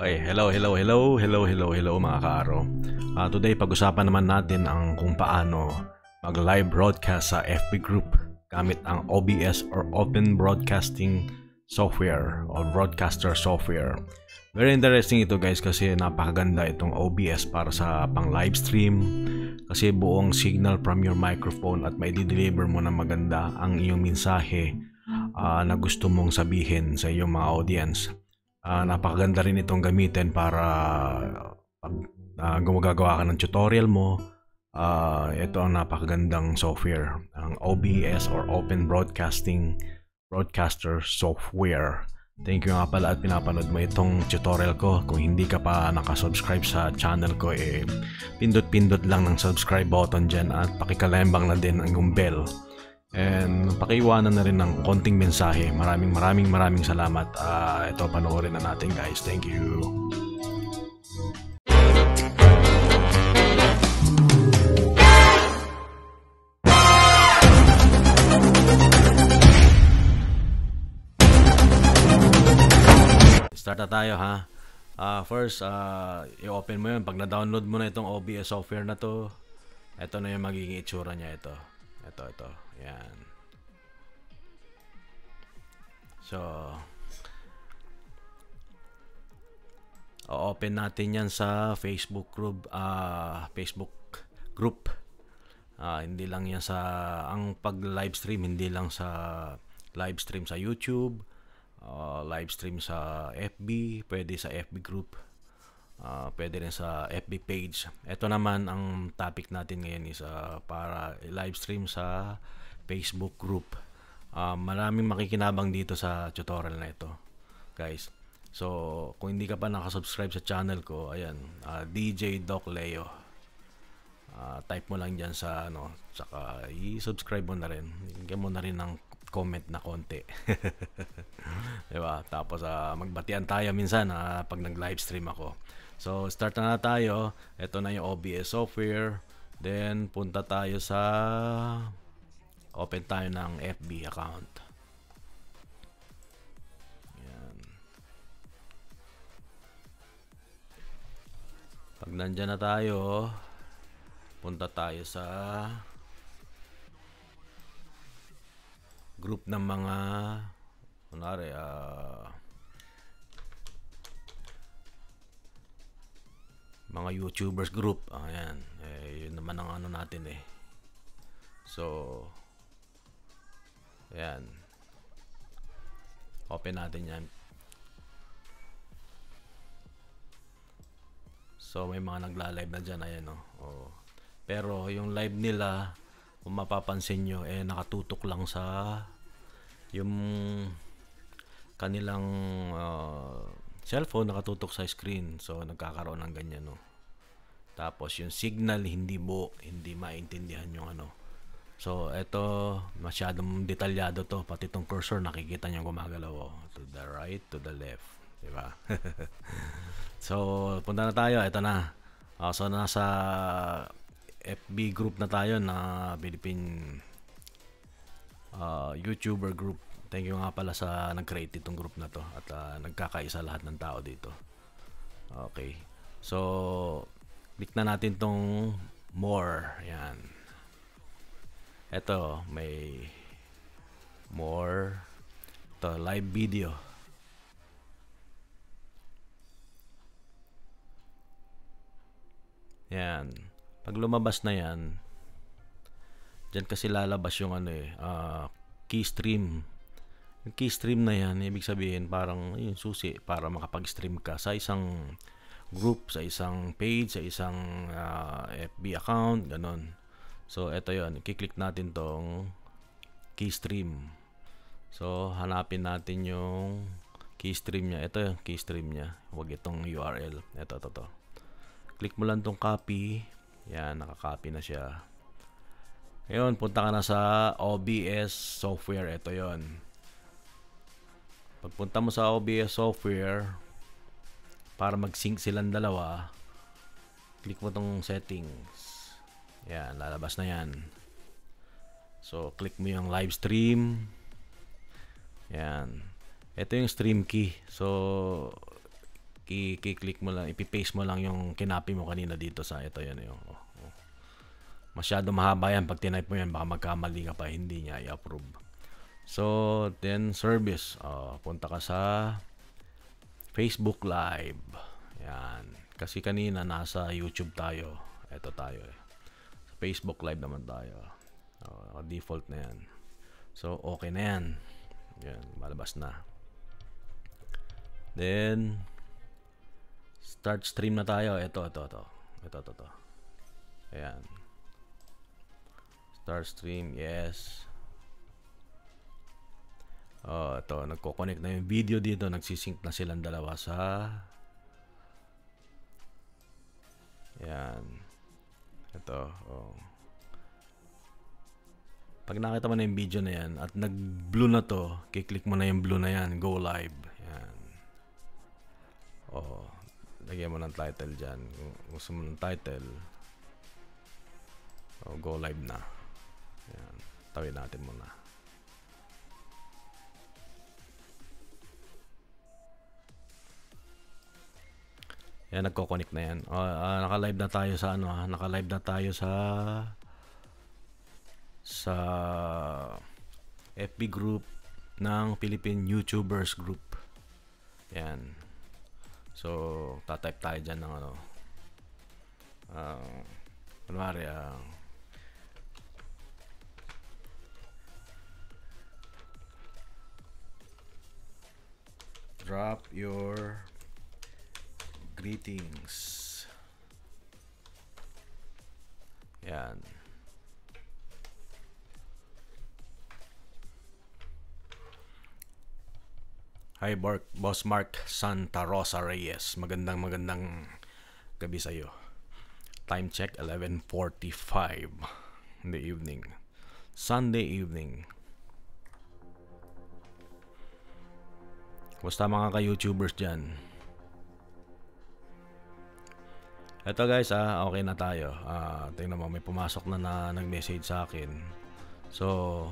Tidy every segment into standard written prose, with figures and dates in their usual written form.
Okay, hello mga kaaro. Today pag-usapan naman natin ang kung paano mag-live broadcast sa FB group gamit ang OBS or Open Broadcasting Software or Broadcaster Software. Very interesting ito guys kasi napakaganda itong OBS para sa pang live stream kasi buong signal from your microphone at may deliver mo na maganda ang iyong mensahe na gusto mong sabihin sa iyong mga audience. Napakaganda rin itong gamitin para pag gumagawa ka ng tutorial mo. Ito ang napakagandang software, ang OBS or Open Broadcaster Software. Thank you nga pala at pinapanood mo itong tutorial ko. Kung hindi ka pa nakasubscribe sa channel ko, pindot-pindot lang ng subscribe button dyan at pakikalembang na din ang bell. And pakiiwanan na rin ng konting mensahe. Maraming salamat. Ito panoorin na natin guys. Thank you. Start na tayo ha. First, i-open mo yun. Pag na-download mo na itong OBS software na to, ito na yung magiging itsura niya. Ito. Yan. So, o-open natin yan sa Facebook group. Hindi lang yan sa ang pag-live stream, hindi lang sa live stream sa YouTube, live stream sa FB, pwede sa FB group. Pwede rin sa FB page. Ito naman ang topic natin ngayon is para live stream sa Facebook group. Maraming makikinabang dito sa tutorial na ito guys. So kung hindi ka pa nakasubscribe sa channel ko, ayan, DJ Doc Leo, type mo lang dyan sa saka i-subscribe mo na rin, bigyan mo na rin ng comment na konti. Diba? Tapos magbatian tayo minsan pag nag-live stream ako. So start na tayo. Ito na yung OBS software. Then punta tayo sa open tayo ng FB account. Yan. Pag nandyan na tayo, punta tayo sa group ng mga kunwari mga YouTubers group. Ayan, yun naman ang ano natin So ayan, open natin yan. So may mga nagla-live na dyan, ayan pero yung live nila, kung mapapansin nyo, nakatutok lang sa yung kanilang cellphone, nakatutok sa screen. So nagkakaroon ng ganyan Tapos yung signal hindi maintindihan yung So ito masyadong detalyado to, pati tong cursor nakikita niyo gumagalaw to the right, to the left, di ba? So punta na tayo, ito na. So nasa FB group na tayo na Philippine YouTuber group. Thank you nga pala sa nag-create itong group na to at nagkakaisa lahat ng tao dito. Okay. So click na natin tong more. Yan. Ito, may more. Ito, live video. Yan. Pag lumabas na yan, dyan kasi lalabas yung key stream. Yung key stream na yan, ibig sabihin parang yung susi para makapag-stream ka sa isang group, sa isang page, sa isang FB account, ganon. So ito yon, i-click natin tong key stream. So hanapin natin yung key stream niya. Ito yung key stream niya, huwag itong URL. Ito. Click mo lang tong copy. Yan, naka-copy na siya. Ngayon, punta ka na sa OBS software. Ito yon. Pagpunta mo sa OBS software, para mag-sync silang dalawa, click mo tong settings. Yan, lalabas na yan. So click mo yung live stream. Yan. Ito yung stream key. So i-click mo lang, ipi-paste mo lang yung kinapi mo kanina dito sa ito, yan yung. Masyado mahaba yan, pag tinype mo yan baka magkamali ka pa, hindi niya i-approve. So then service, punta ka sa Facebook Live. Yan. Kasi kanina nasa YouTube tayo. Ito tayo eh. Sa Facebook Live naman tayo. Default na yan. So okay na yan. Yan, malabas na. Then start stream na tayo. Ito. Ayan. Start stream, yes. Ito, nagko-connect na yung video dito, nagsisync na silang dalawa sa yan. Ito, pag nakita mo na yung video na yan at nag-blue na to, kiklik mo na yung blue na yan, go live. Yan. Lagyan mo ng title dyan. Kung gusto mo ng title, go live na. Yan. Tawid natin muna. Yan, nagko-connect na yan. Naka-live na tayo sa naka-live na tayo sa FB group ng Philippine YouTubers Group. Yan. So, tatype tayo dyan ng kunwari, drop your greetings. Yan. Hi Boss Mark Santa Rosa Reyes. Magandang gabi sa'yo. Time check 11:45 in the evening. Sunday evening. Basta mga ka-YouTubers dyan. Ito guys, okay na tayo. Tingnan mo, may pumasok na nag-message sa akin. So,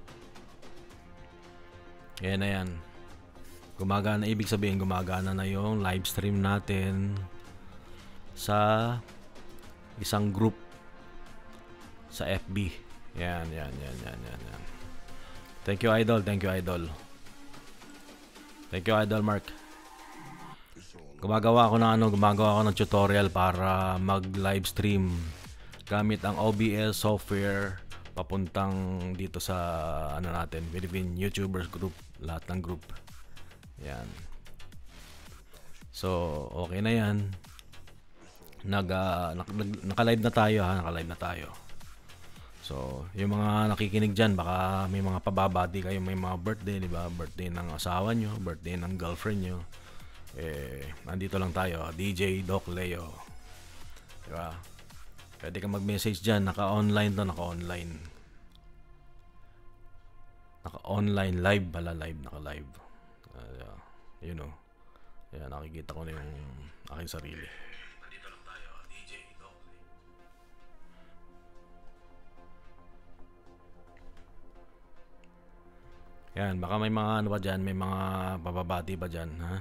yan na yan. Gumagana, ibig sabihin gumagana na yung live stream natin sa isang group sa FB. Yan. Thank you Idol. Thank you Idol Mark. Gumagawa ako ng tutorial para mag-live stream gamit ang OBS software papuntang dito sa natin, Philippine YouTubers Group, lahat ng group. Yan. So, okay na yan. Naka-live na tayo naka-live na tayo. So, yung mga nakikinig dyan, baka may mga pababati kayo, may mga birthday, di ba? Birthday ng asawa nyo, birthday ng girlfriend nyo. Nandito lang tayo, DJ Doc Leo. Di ba? Pwede ka mag-message dyan, naka-online to, naka-online. Naka-online, live pala, naka-live. You know. Yan, nakikita ko na yung aking sarili. Nandito lang tayo, DJ Doc Leo. Yan, baka may mga ba dyan, may mga bababati ba dyan, ha?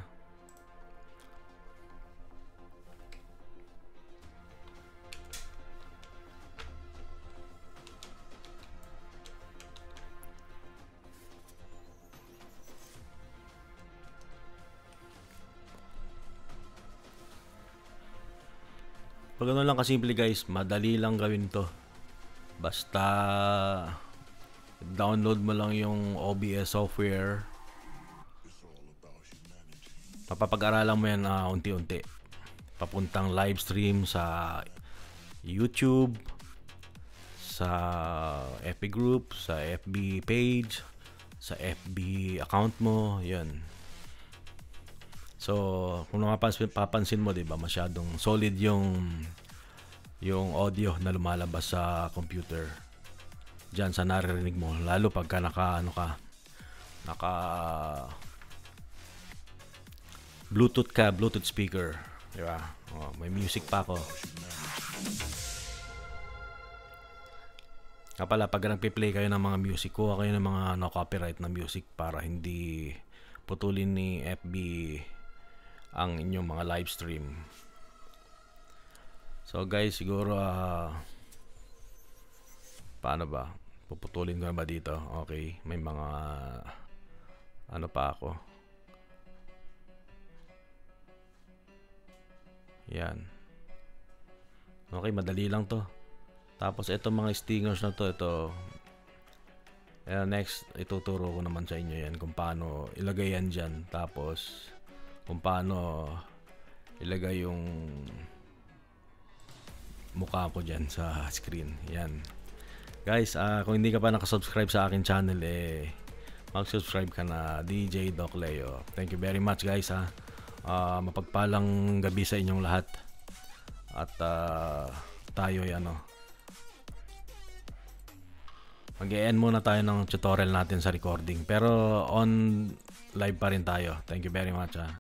Pag ano lang kasimple guys, madali lang gawin to. Basta download mo lang yung OBS software. Papapag-aralan mo yan unti-unti. Papuntang live stream sa YouTube, sa FB group, sa FB page, sa FB account mo, yun. So, kung papansin mo, 'di ba, masyadong solid yung audio na lumalabas sa computer. Diyan sa naririnig mo, lalo pagka naka Bluetooth speaker, 'di ba? May music pa ako. Kapala pag nagpe-play kayo ng mga music, kuha kayo ng mga no copyright na music para hindi putulin ni FB ang inyong mga live stream. So guys, siguro paano ba? Puputulin ko na ba dito? Okay, may mga ano pa ako. Yan. Okay, madali lang to. Tapos ito mga stingers na to, ito next ituturo ko naman sa inyo yan kung paano ilagay yan dyan. Tapos kung paano ilagay yung mukha ko dyan sa screen. Yan guys, kung hindi ka pa nakasubscribe sa akin channel, mag-subscribe ka na, DJ Doc Leo. Thank you very much guys mapagpalang gabi sa inyong lahat. At tayo mag-e-end muna tayo ng tutorial natin sa recording, pero on live pa rin tayo. Thank you very much